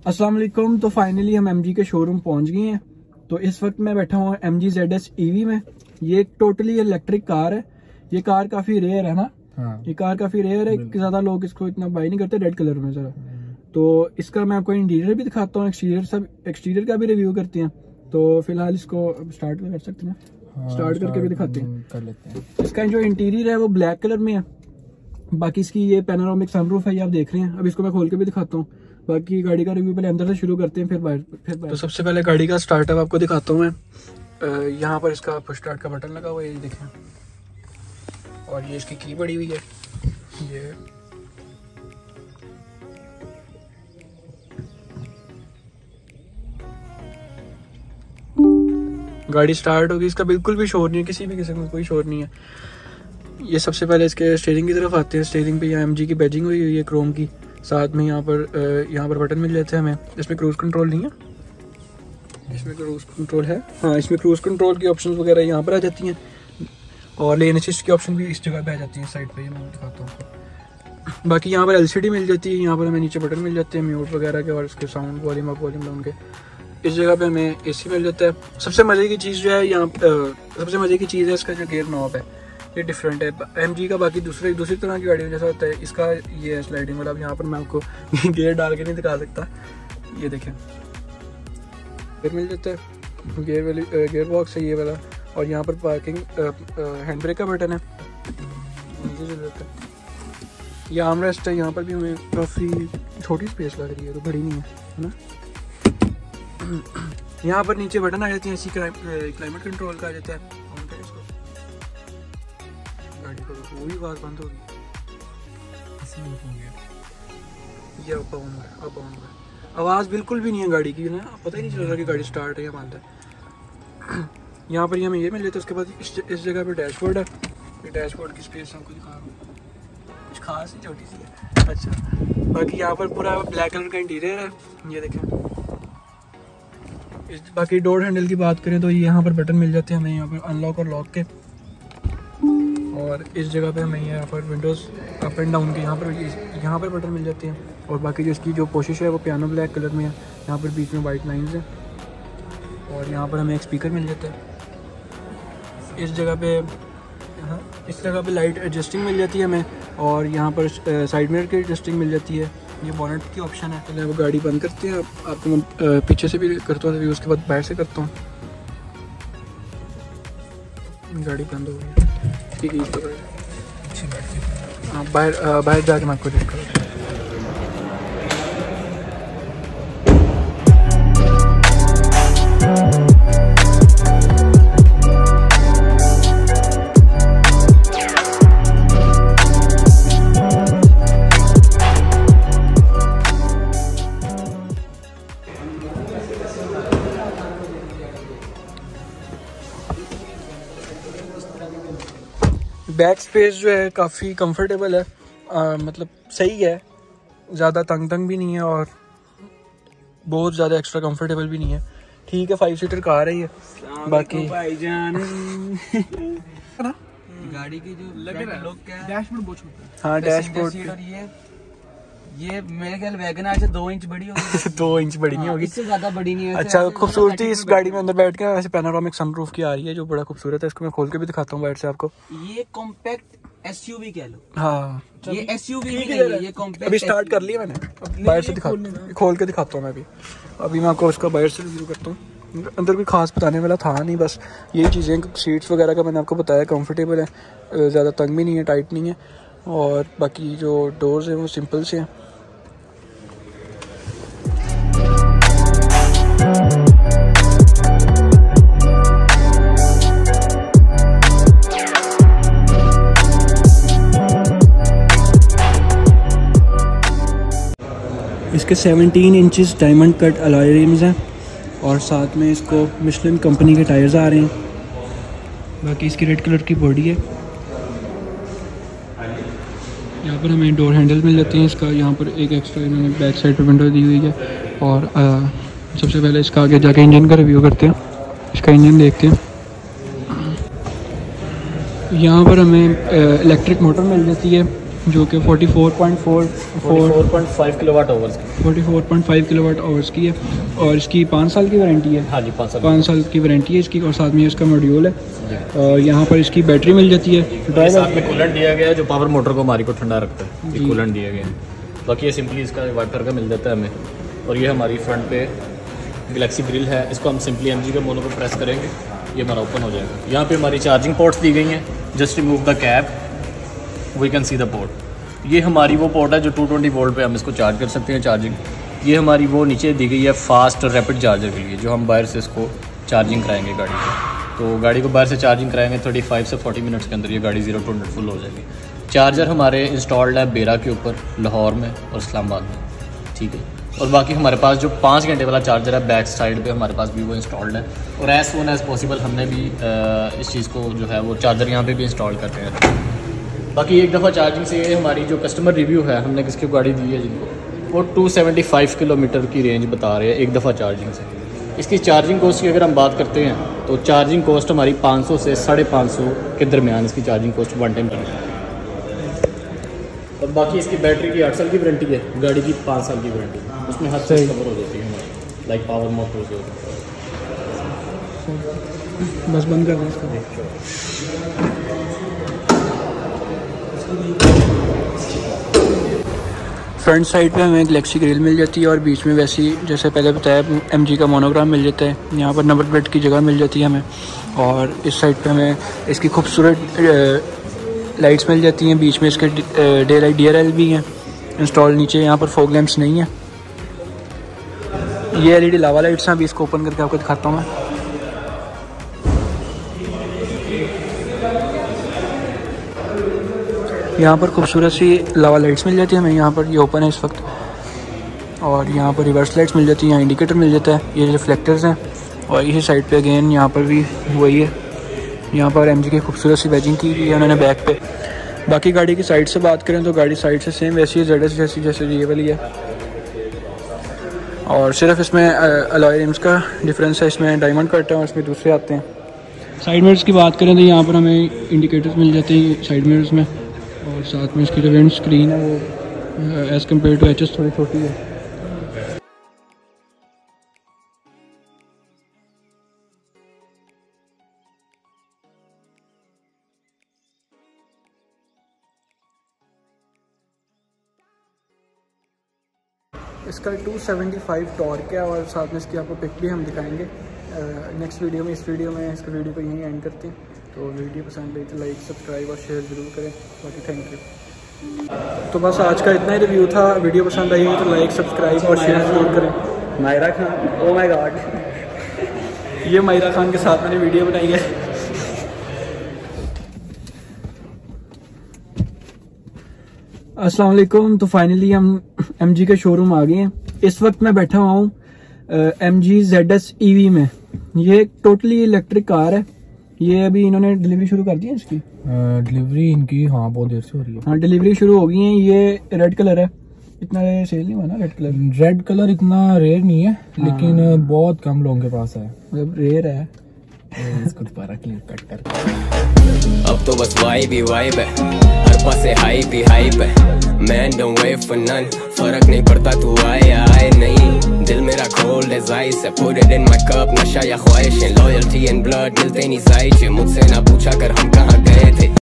अस्सलाम वालेकुम। तो फाइनली हम MG के शोरूम पहुंच गए हैं। तो इस वक्त मैं बैठा हूँ MG ZS EV में। ये एक टोटली इलेक्ट्रिक कार है। ये कार काफी रेयर है ना। हाँ। ये कार काफी रेयर है, ज्यादा लोग इसको इतना बाय नहीं करते। रेड कलर में जरा। तो इसका मैं आपको इंटीरियर भी दिखाता हूँ, एक्सटीरियर का भी रिव्यू करते हैं। तो फिलहाल इसको स्टार्ट कर सकते हैं। स्टार्ट करके भी दिखाते हैं, कर लेते हैं। इसका जो इंटीरियर है वो ब्लैक कलर में है। बाकी इसकी ये पैनोरामिक सनरूफ है, ये आप देख रहे हैं। अब इसको मैं खोल के भी दिखाता हूँ। बाकी गाड़ी का रिव्यू पहले अंदर से शुरू करते हैं, फिर बाहर। तो सबसे पहले गाड़ी का स्टार्टअप आपको दिखाता हूँ मैं। यहाँ पर इसका पुश स्टार्ट का बटन लगा हुआ है, ये देखें। और ये इसकी की बड़ी हुई है। ये गाड़ी स्टार्ट होगी, इसका बिल्कुल भी शोर नहीं है, किसी भी किस्म का कोई शोर नहीं है। ये सबसे पहले इसके स्टीयरिंग की तरफ आते हैं। स्टीयरिंग पे यहाँ MG की बैजिंग हुई हुई है क्रोम की। साथ में यहाँ पर बटन मिल जाते हैं हमें। इसमें क्रूज कंट्रोल नहीं है, इसमें क्रूज कंट्रोल है। हाँ, इसमें क्रूज कंट्रोल की ऑप्शंस वगैरह यहाँ पर आ जाती हैं। और लेन असिस्ट की ऑप्शन भी इस जगह पे आ जाती है, साइड पे। ये मैं दिखाता हूँ। बाकी यहाँ पर LCD मिल जाती है। यहाँ पर हमें नीचे बटन मिल जाते हैं म्यूट वगैरह के, और इसके sound volume up volume down के। इस जगह पे हमें AC मिल जाता है। सबसे मजे की चीज़ जो है यहाँ, सबसे मजे की चीज़ है इसका जो गेयर नॉब है, ये डिफरेंट है MG का। बाकी दूसरी तरह की गाड़ी में जैसा होता है, इसका ये है स्लाइडिंग वाला। अब यहाँ पर मैं आपको गियर डाल के नहीं दिखा सकता। ये देखें, फिर मिल जाता है गियर बॉक्स है ये वाला। और यहाँ पर पार्किंग हैंड ब्रेक का बटन है, नीचे चल जाता है। ये आर्मरेस्ट है। यहाँ पर भी हमें काफ़ी छोटी स्पेस लग रही है, तो बड़ी नहीं है ना। यहाँ पर नीचे बटन आ जाती है, ऐसी क्लाइमेट कंट्रोल का आ जाता है। गाड़ी को वो भी आवाज़ बंद होगी, ये अप आवाज़ बिल्कुल भी नहीं है गाड़ी की ना। पता ही नहीं चल रहा कि गाड़ी स्टार्ट है या बंद है। यहाँ पर हमें ये मिल जाता है। उसके बाद इस जगह पे डैशबोर्ड है। ये डैशबोर्ड की स्पेस आपको दिखा रहा हूँ, कुछ खास ही छोटी सी है। अच्छा, बाकी यहाँ पर पूरा ब्लैक कलर का इंटीरियर है, ये देखें। बाकी डोर हैंडल की बात करें तो यहाँ पर बटन मिल जाते हैं हमें, यहाँ पर अनलॉक और लॉक के। और इस जगह पे हमें यहाँ पर विंडोज़ अप एंड डाउन के यहाँ पर बटन मिल जाते हैं। और बाकी जो इसकी जो पोशिश है वो पियानो ब्लैक कलर में है। यहाँ पर बीच में वाइट लाइंस हैं। और यहाँ पर हमें एक स्पीकर मिल जाता है। इस जगह पे लाइट एडजस्टिंग मिल जाती है हमें। और यहाँ पर साइड मिरर की एडजस्टिंग मिल जाती है। ये बोनट की ऑप्शन है। पहले वो गाड़ी बंद करते हैं, आपको मैं पीछे से भी करता हूँ, उसके बाद बाहर से करता हूँ। गाड़ी बंद हो गई, ठीक है। हाँ, बाहर जाके मैं आपको चेक करूँ। बैक स्पेस जो है काफ़ी कंफर्टेबल है। मतलब सही है, ज़्यादा तंग भी नहीं है और बहुत ज़्यादा एक्स्ट्रा कंफर्टेबल भी नहीं है। ठीक है, 5 सीटर कार है ये। बाकी भाईजान गाड़ी की जो लग रहा है डैशबोर्ड बहुत छोटा है। हाँ, डैशबोर्ड ये मेरे ख्याल वैगन आज 2 इंच बड़ी होगी। 2 इंच बड़ी नहीं होगी, इससे ज्यादा बड़ी नहीं है। अच्छा, खूबसूरती इस गाड़ी में अंदर बैठ के वैसे पैनोरामिक सनरूफ की आ रही है, जो बड़ा खूबसूरत है। इसको मैं खोल के भी दिखाता हूँ बाहर से आपको। ये कॉम्पैक्ट SUV कह लो। हाँ, ये SUV नहीं है, ये कॉम्पैक्ट। अभी स्टार्ट कर लिया मैंने, बाहर से खोल के दिखाता हूँ मैं अभी मैं आपको उसका बाहर से रिव्यू करता हूँ। अंदर कोई खास बताने वाला था नहीं, बस यही चीज़ें। सीट्स वगैरह का मैंने आपको बताया, कंफर्टेबल है, ज़्यादा तंग भी नहीं है, टाइट नहीं है। और बाकी जो डोर्स हैं वो सिंपल से हैं। इसके 17 inches diamond cut alloy rims हैं। और साथ में इसको मिशलिन कंपनी के टायर्स आ रहे हैं। बाकी इसकी रेड कलर की बॉडी है। यहाँ पर हमें डोर हैंडल मिल जाते हैं। इसका यहाँ पर एक एक्स्ट्रा इन्होंने बैक साइड पर विंडो दी हुई है। और सबसे पहले इसका आगे जाके इंजन का रिव्यू करते हैं। इसका इंजन देखते हैं। यहाँ पर हमें इलेक्ट्रिक मोटर मिल जाती है। जो कि 44.5 किलोवाट आवर्स की 44.5 किलोवाट आवर्स की है और इसकी 5 साल की वारंटी है। हाँ जी, 5 साल की वारंटी है इसकी और साथ में इसका मॉड्यूल है। यहाँ पर इसकी बैटरी मिल जाती है। साथ में कूलेंट दिया गया है जो पावर मोटर को हमारी को ठंडा रखता है, ये कूलेंट दिया गया है। बाकी ये सिंपली इसका वाइपर का मिल जाता है हमें। और ये हमारी फ्रंट पे गैलेक्सी ग्रिल है, इसको हम सिंपली MG का मोनो को प्रेस करेंगे, ये हमारा ओपन हो जाएगा। यहाँ पे हमारी चार्जिंग पोर्ट्स दी गई हैं, just remove the cap we can see the port. ये हमारी वो पोर्ट है जो 220 वोल्ट पे हम इसको चार्ज कर सकते हैं चार्जिंग। ये हमारी वो नीचे दी गई है फास्ट रैपिड चार्जर के लिए, जो हम बाहर से इसको चार्जिंग कराएंगे गाड़ी को। तो गाड़ी को बाहर से चार्जिंग कराएंगे 35 से 40 मिनट्स के अंदर ये गाड़ी 0 to 100 फुल हो जाएगी। चार्जर हमारे इंस्टॉल्ड है बेरा के ऊपर, लाहौर में और इस्लामाबाद में, ठीक है। और बाकी हमारे पास जो 5 घंटे वाला चार्जर है बैक साइड पे हमारे पास भी वो इंस्टॉल्ड है। और एज सून एज़ पॉसिबल हमने भी इस चीज़ को जो है वो चार्जर यहाँ पे भी इंस्टॉल करते हैं। बाकी एक दफ़ा चार्जिंग से हमारी जो कस्टमर रिव्यू है, हमने किसकी गाड़ी दी है जिनको, वो 275 किलोमीटर की रेंज बता रहे हैं एक दफ़ा चार्जिंग से। इसकी चार्जिंग कॉस्ट की अगर हम बात करते हैं तो चार्जिंग कॉस्ट हमारी 500 से 550 के दरमियान इसकी चार्जिंग कॉस्ट वन टाइम की है। और बाकी इसकी बैटरी की 8 साल की वारंटी है, गाड़ी की 5 साल की वारंटी है, उसमें हर चीज़ कवर हो जाती है हमारी, लाइक पावर मोटर जो। बस बंद कर दें इसका। फ्रंट साइड पे हमें गैलेक्सी ग्रिल मिल जाती है और बीच में वैसी जैसे पहले बताया MG का मोनोग्राम मिल जाता है। यहाँ पर नंबर प्लेट की जगह मिल जाती है हमें। और इस साइड पे हमें इसकी खूबसूरत लाइट्स मिल जाती हैं। बीच में इसके डे लाइट DRL भी हैं इंस्टॉल। नीचे यहाँ पर फॉग लैंप्स नहीं है। ये LED लावा लाइट्स हैं। अभी इसको ओपन करके आपको दिखाता हूँ मैं। यहाँ पर खूबसूरत सी लावा लाइट्स मिल जाती है हमें। यहाँ पर ये ओपन है इस वक्त। और यहाँ पर रिवर्स लाइट्स मिल जाती हैं, यहाँ इंडिकेटर मिल जाता है, ये रिफ्लेक्टर्स हैं। और इसी साइड पे अगेन यहाँ पर भी वही है। यहाँ पर MG की खूबसूरत सी बैजिंग की है उन्होंने बैक पे। बाकी गाड़ी की साइड से बात करें तो गाड़ी साइड से सेम वैसी है ZS जैसी जैसे ये वाली है। और सिर्फ इसमें अलॉय रिम्स का डिफरेंस है, इसमें डायमंड कट है और इसमें दूसरे आते हैं। साइड मिरर्स की बात करें तो यहाँ पर हमें इंडिकेटर्स मिल जाते हैं साइड मिरर्स में। और साथ में इसकी जो विंड स्क्रीन है वो एज़ कम्पेयर टू HS थोड़ी छोटी है। इसका 275 टॉर्क है और साथ में इसकी आपको पिक भी हम दिखाएंगे नेक्स्ट वीडियो में। इस वीडियो में इसका वीडियो को यहीं एंड करते हैं। तो वीडियो पसंद आई तो लाइक सब्सक्राइब और शेयर ज़रूर करें। बाकी थैंक यू। तो बस आज का इतना ही रिव्यू था। वीडियो पसंद आई है तो लाइक सब्सक्राइब और शेयर ज़रूर करें। Myra Khan, oh my god, ये मायरा खान के साथ मैंने वीडियो बनाई है। अस्सलाम वालेकुम। तो फाइनली हम MG के शोरूम आ गए हैं। इस वक्त मैं बैठा हुआ हूँ MG ZS EV में। ये टोटली इलेक्ट्रिक कार है। ये अभी इन्होंने डिलीवरी शुरू कर दी है इसकी। डिलीवरी इनकी हाँ बहुत देर से हो रही है। हाँ डिलीवरी शुरू हो गई है। ये रेड कलर है, इतना सेल नहीं हुआ ना रेड कलर। रेड कलर इतना रेयर नहीं है लेकिन बहुत कम लोगों के पास है, मतलब रेयर है। इसको दोबारा क्लियर कट कर। अब तो बस वाइब ही वाइब है, हर पासे हाइप ही हाइप है। Man don't wait for none, फर्क नहीं पड़ता तू आए या आए नहीं। दिल मेरा कोल्ड एज आइस है, put it in my cup. नशा या ख्वाहिशें, लॉयल्टी एंड ब्लड मिलते नहीं जायज़। मुझसे ना पूछा कर हम कहाँ गए थे।